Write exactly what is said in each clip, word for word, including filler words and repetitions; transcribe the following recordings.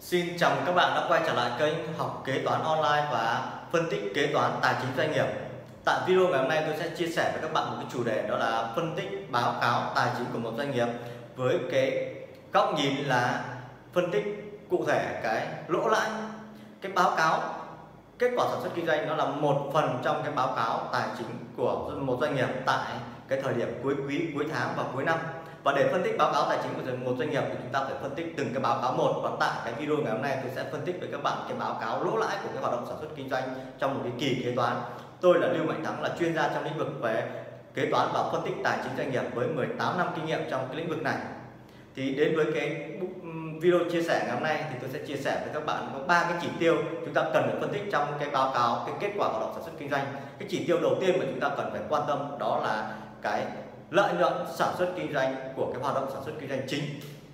Xin chào mừng các bạn đã quay trở lại kênh học kế toán online và phân tích kế toán tài chính doanh nghiệp. Tại video ngày hôm nay tôi sẽ chia sẻ với các bạn một cái chủ đề, đó là phân tích báo cáo tài chính của một doanh nghiệp với cái góc nhìn là phân tích cụ thể cái lỗ lãi. Cái báo cáo kết quả sản xuất kinh doanh nó là một phần trong cái báo cáo tài chính của một doanh nghiệp tại cái thời điểm cuối quý, cuối tháng và cuối năm. Và để phân tích báo cáo tài chính của một doanh nghiệp thì chúng ta phải phân tích từng cái báo cáo một. Và tại cái video ngày hôm nay tôi sẽ phân tích với các bạn cái báo cáo lỗ lãi của cái hoạt động sản xuất kinh doanh trong một cái kỳ kế toán. Tôi là Lưu Mạnh Thắng, là chuyên gia trong lĩnh vực về kế toán và phân tích tài chính doanh nghiệp với mười tám năm kinh nghiệm trong cái lĩnh vực này. Thì đến với cái video chia sẻ ngày hôm nay thì tôi sẽ chia sẻ với các bạn có ba cái chỉ tiêu chúng ta cần phải phân tích trong cái báo cáo cái kết quả hoạt động sản xuất kinh doanh. Cái chỉ tiêu đầu tiên mà chúng ta cần phải quan tâm đó là cái lợi nhuận sản xuất kinh doanh của cái hoạt động sản xuất kinh doanh chính.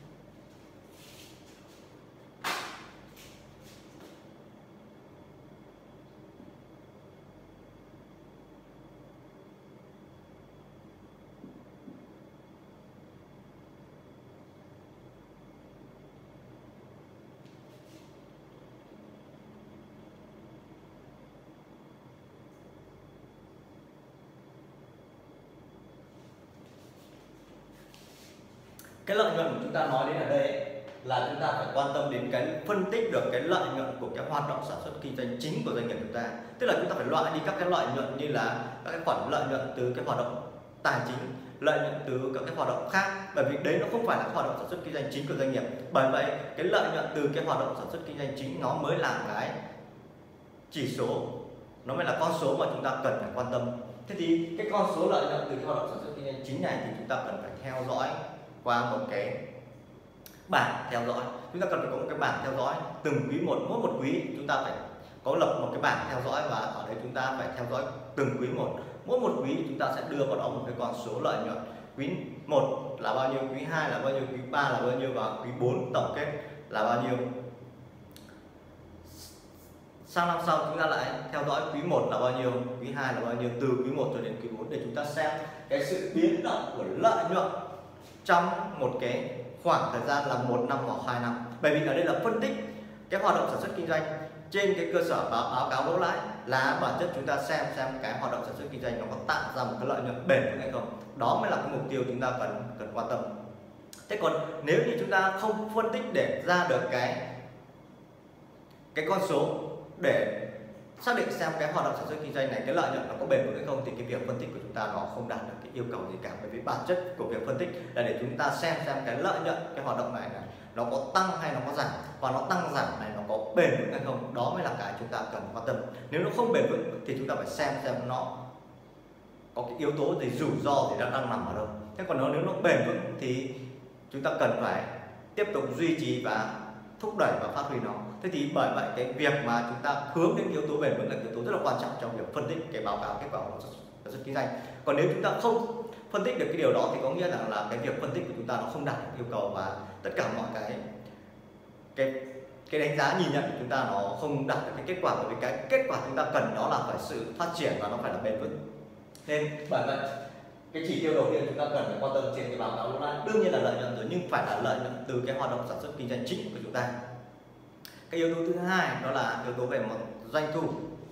Cái lợi nhuận của chúng ta nói đến ở đây ấy, là chúng ta phải quan tâm đến cái phân tích được cái lợi nhuận của cái hoạt động sản xuất kinh doanh chính của doanh nghiệp chúng ta. Tức là chúng ta phải loại đi các cái lợi nhuận như là các cái khoản lợi nhuận từ cái hoạt động tài chính, lợi nhuận từ các cái hoạt động khác, bởi vì đấy nó không phải là hoạt động sản xuất kinh doanh chính của doanh nghiệp. Bởi vậy cái lợi nhuận từ cái hoạt động sản xuất kinh doanh chính nó mới là cái chỉ số, nó mới là con số mà chúng ta cần phải quan tâm. Thế thì cái con số lợi nhuận từ cái hoạt động sản xuất kinh doanh chính này thì chúng ta cần phải theo dõi qua một cái bảng theo dõi. Chúng ta cần phải có một cái bảng theo dõi từng quý một, mỗi một quý chúng ta phải có lập một cái bảng theo dõi, và ở đây chúng ta phải theo dõi từng quý một. Mỗi một quý chúng ta sẽ đưa vào đó một cái con số lợi nhuận. Quý một là bao nhiêu, quý hai là bao nhiêu, quý ba là bao nhiêu, và quý bốn tổng kết là bao nhiêu. Sang năm sau chúng ta lại theo dõi quý một là bao nhiêu, quý hai là bao nhiêu, từ quý một cho đến quý bốn, để chúng ta xem cái sự biến động của lợi nhuận trong một cái khoảng thời gian là một năm hoặc hai năm. Bởi vì ở đây là phân tích cái hoạt động sản xuất kinh doanh trên cái cơ sở báo, báo cáo lỗ lãi, là bản chất chúng ta xem xem cái hoạt động sản xuất kinh doanh nó có tạo ra một cái lợi nhuận bền vững hay không. Đó mới là cái mục tiêu chúng ta cần cần quan tâm. Thế còn nếu như chúng ta không phân tích để ra được cái cái con số để xác định xem cái hoạt động sản xuất kinh doanh này, cái lợi nhuận nó có bền vững hay không, thì cái việc phân tích của chúng ta nó không đạt được cái yêu cầu gì cả. Bởi vì bản chất của việc phân tích là để chúng ta xem xem cái lợi nhuận cái hoạt động này, này nó có tăng hay nó có giảm, và nó tăng giảm này nó có bền vững hay không. Đó mới là cái chúng ta cần quan tâm. Nếu nó không bền vững thì chúng ta phải xem xem nó có cái yếu tố gì, rủi ro gì đang đang nằm ở đâu. Thế còn nó nếu nó bền vững thì chúng ta cần phải tiếp tục duy trì và thúc đẩy và phát huy nó. Thế thì bởi vậy cái việc mà chúng ta hướng đến yếu tố bền vững là yếu tố rất là quan trọng trong việc phân tích cái báo cáo kết quả của sản xuất kinh doanh. Còn nếu chúng ta không phân tích được cái điều đó thì có nghĩa rằng là cái việc phân tích của chúng ta nó không đạt được yêu cầu, và tất cả mọi cái cái cái đánh giá nhìn nhận của chúng ta nó không đạt được cái kết quả. Bởi vì cái kết quả chúng ta cần đó là phải sự phát triển và nó phải là bền vững. Nên bởi vậy cái chỉ tiêu đầu tiên chúng ta cần phải quan tâm trên cái báo cáo lỗ lãi đương nhiên là lợi nhuận rồi, nhưng phải là lợi nhuận từ cái hoạt động sản xuất kinh doanh chính của chúng ta. Cái yếu tố thứ hai đó là yếu tố về mặt doanh thu.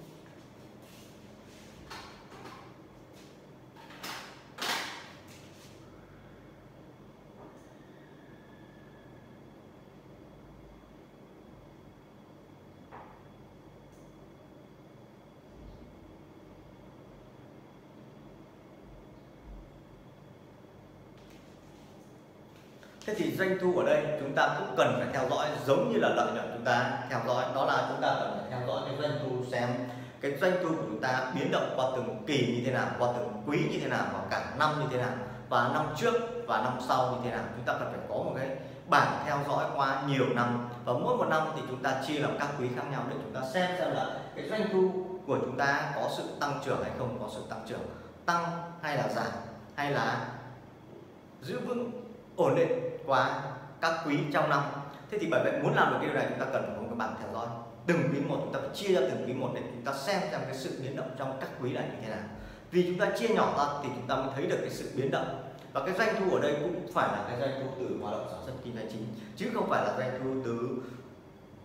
Thế thì doanh thu ở đây chúng ta cũng cần phải theo dõi giống như là lợi nhuận chúng ta theo dõi, đó là chúng ta cần phải theo dõi cái doanh thu, xem cái doanh thu của chúng ta biến động qua từng kỳ như thế nào, qua từng quý như thế nào, và cả năm như thế nào, và năm trước và năm sau như thế nào. Chúng ta cần phải có một cái bảng theo dõi qua nhiều năm, và mỗi một năm thì chúng ta chia làm các quý khác nhau để chúng ta xem xem là cái doanh thu của chúng ta có sự tăng trưởng hay không, có sự tăng trưởng, tăng hay là giảm, hay là giữ vững ổn định qua các quý trong năm. Thế thì bởi vậy muốn làm được cái điều này chúng ta cần phải có một cái bảng theo dõi từng quý một, chúng ta phải chia ra từng quý một để chúng ta xem xem cái sự biến động trong các quý là như thế nào. Vì chúng ta chia nhỏ ra thì chúng ta mới thấy được cái sự biến động. Và cái doanh thu ở đây cũng phải là cái doanh thu từ hoạt động sản xuất kinh doanh chính, chứ không phải là doanh thu từ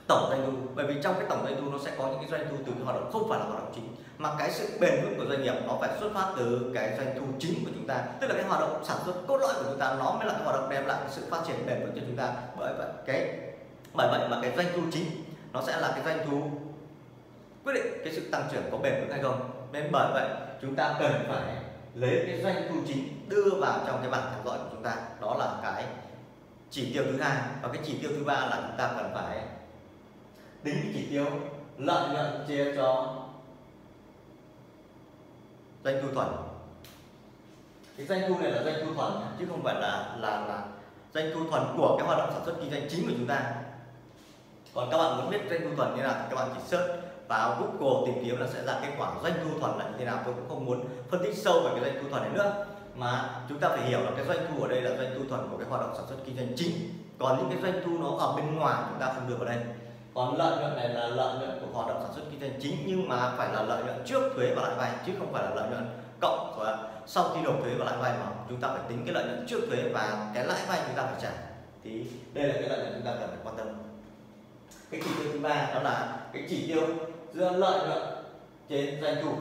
tổng doanh thu, bởi vì trong cái tổng doanh thu nó sẽ có những cái doanh thu từ cái hoạt động không phải là hoạt động chính, mà cái sự bền vững của doanh nghiệp nó phải xuất phát từ cái doanh thu chính của chúng ta, tức là cái hoạt động sản xuất cốt lõi của chúng ta, nó mới là cái hoạt động đem lại cái sự phát triển bền vững cho chúng ta. Bởi vậy cái bởi vậy mà cái doanh thu chính nó sẽ là cái doanh thu quyết định cái sự tăng trưởng có bền vững hay không. Nên bởi vậy chúng ta cần phải lấy cái doanh thu chính đưa vào trong cái bảng theo dõi của chúng ta, đó là cái chỉ tiêu thứ hai. Và cái chỉ tiêu thứ ba là chúng ta cần phải tính cái chỉ tiêu lợi nhuận chia cho doanh thu thuần. Cái doanh thu này là doanh thu thuần chứ không phải là là là doanh thu thuần của cái hoạt động sản xuất kinh doanh chính của chúng ta. Còn các bạn muốn biết doanh thu thuần như nào thì các bạn chỉ search vào Google tìm kiếm là sẽ ra kết quả doanh thu thuần là như thế nào. Tôi cũng không muốn phân tích sâu về cái doanh thu thuần này nữa, mà chúng ta phải hiểu là cái doanh thu ở đây là doanh thu thuần của cái hoạt động sản xuất kinh doanh chính. Còn những cái doanh thu nó ở bên ngoài chúng ta không đưa vào đây. Còn lợi nhuận này là lợi nhuận của hoạt động sản xuất kinh doanh chính, nhưng mà phải là lợi nhuận trước thuế và lãi vay, chứ không phải là lợi nhuận cộng và sau khi nộp thuế và lãi vay, mà chúng ta phải tính cái lợi nhuận trước thuế và cái lãi vay chúng ta phải trả. Thì đây là cái lợi nhuận chúng ta cần phải quan tâm. Cái chỉ tiêu thứ ba đó là cái chỉ tiêu giữa lợi nhuận trên doanh thu.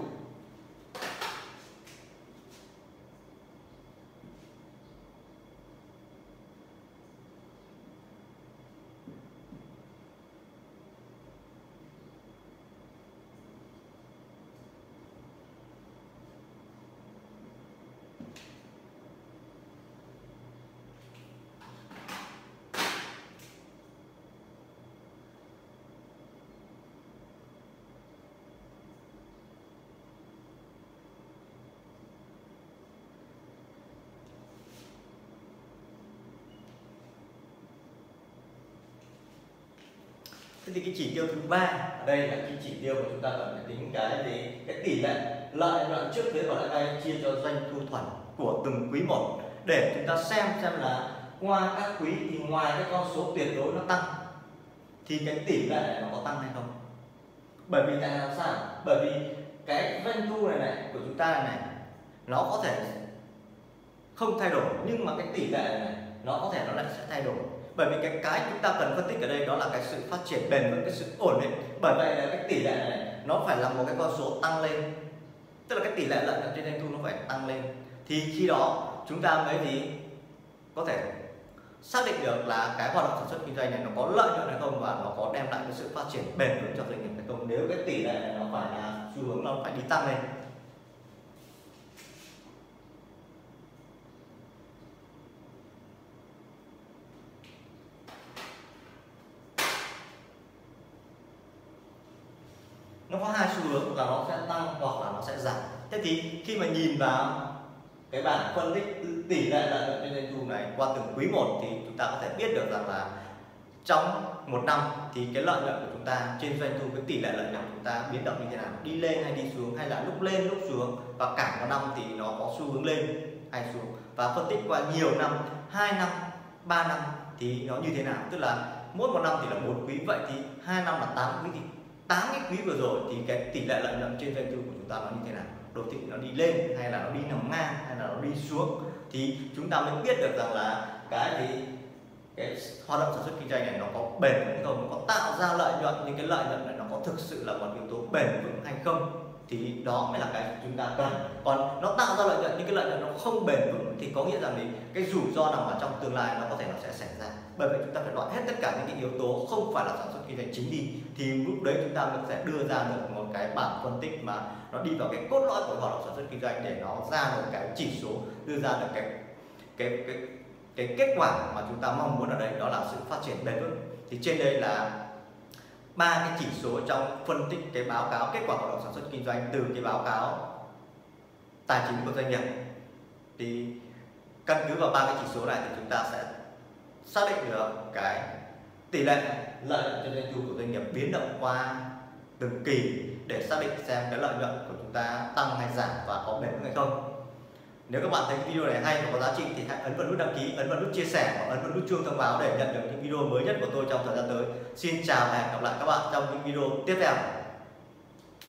Thế thì cái chỉ tiêu thứ ba ở đây là cái chỉ tiêu mà chúng ta cần phải tính cái gì? Cái tỷ lệ lợi nhuận trước thuế và lãi vay chia cho doanh thu thuần của từng quý một, để chúng ta xem xem là qua các quý thì ngoài cái con số tuyệt đối nó tăng thì cái tỷ lệ này nó có tăng hay không. Bởi vì tại làm sao? Bởi vì cái doanh thu này này của chúng ta này, này nó có thể không thay đổi, nhưng mà cái tỷ lệ này, này nó có thể nó lại sẽ thay đổi. Bởi vì cái cái chúng ta cần phân tích ở đây đó là cái sự phát triển bền vững, cái sự ổn định. Bởi vậy là cái tỷ lệ này nó phải là một cái con số tăng lên, tức là cái tỷ lệ lợi nhuận trên doanh thu nó phải tăng lên, thì khi đó chúng ta mới gì có thể xác định được là cái hoạt động sản xuất kinh doanh này nó có lợi nhuận hay không, và nó có đem lại cái sự phát triển bền vững cho doanh nghiệp hay không. Nếu cái tỷ lệ này nó phải là xu hướng nó phải đi tăng lên. Nó có hai xu hướng là nó sẽ tăng hoặc là nó sẽ giảm. Thế thì khi mà nhìn vào cái bảng phân tích tỷ lệ lợi nhuận trên doanh thu này qua từng quý một thì chúng ta có thể biết được rằng là trong một năm thì cái lợi nhuận của chúng ta trên doanh thu, cái tỷ lệ lợi nhuận của chúng ta biến động như thế nào, đi lên hay đi xuống, hay là lúc lên lúc xuống, và cả một năm thì nó có xu hướng lên hay xuống. Và phân tích qua nhiều năm, hai năm, ba năm thì nó như thế nào, tức là mỗi một năm thì là một quý, vậy thì hai năm là tám quý, thì tám cái quý vừa rồi thì cái tỷ lệ lợi nhuận trên doanh thu của chúng ta nó như thế nào, đột thị nó đi lên hay là nó đi nằm ngang hay là nó đi xuống, thì chúng ta mới biết được rằng là cái gì cái hoạt động sản xuất kinh doanh này nó có bền vững hay không, nó có tạo ra lợi nhuận, nhưng cái lợi nhuận này nó có thực sự là một yếu tố bền vững hay không, thì đó mới là cái chúng ta cần. Còn nó tạo ra lợi nhuận nhưng cái lợi nhuận nó không bền vững thì có nghĩa rằng thì cái rủi ro nằm ở trong tương lai nó có thể nó sẽ xảy ra. Bởi vậy chúng ta phải loại hết tất cả những cái yếu tố không phải là sản xuất kinh doanh chính đi, thì lúc đấy chúng ta mới sẽ đưa ra được một cái bảng phân tích mà nó đi vào cái cốt lõi của hoạt động sản xuất kinh doanh, để nó ra được cái chỉ số, đưa ra được cái cái cái cái kết quả mà chúng ta mong muốn ở đây, đó là sự phát triển bền vững. Thì trên đây là ba cái chỉ số trong phân tích cái báo cáo kết quả hoạt động sản xuất kinh doanh từ cái báo cáo tài chính của doanh nghiệp. Thì căn cứ vào ba cái chỉ số này thì chúng ta sẽ xác định được cái tỷ lệ lợi nhuận trên doanh thu của doanh nghiệp biến động qua từng kỳ, để xác định xem cái lợi nhuận của chúng ta tăng hay giảm và có bền vững hay không. Nếu các bạn thấy video này hay và có giá trị thì hãy ấn vào nút đăng ký, ấn vào nút chia sẻ và ấn vào nút chuông thông báo để nhận được những video mới nhất của tôi trong thời gian tới. Xin chào và hẹn gặp lại các bạn trong những video tiếp theo.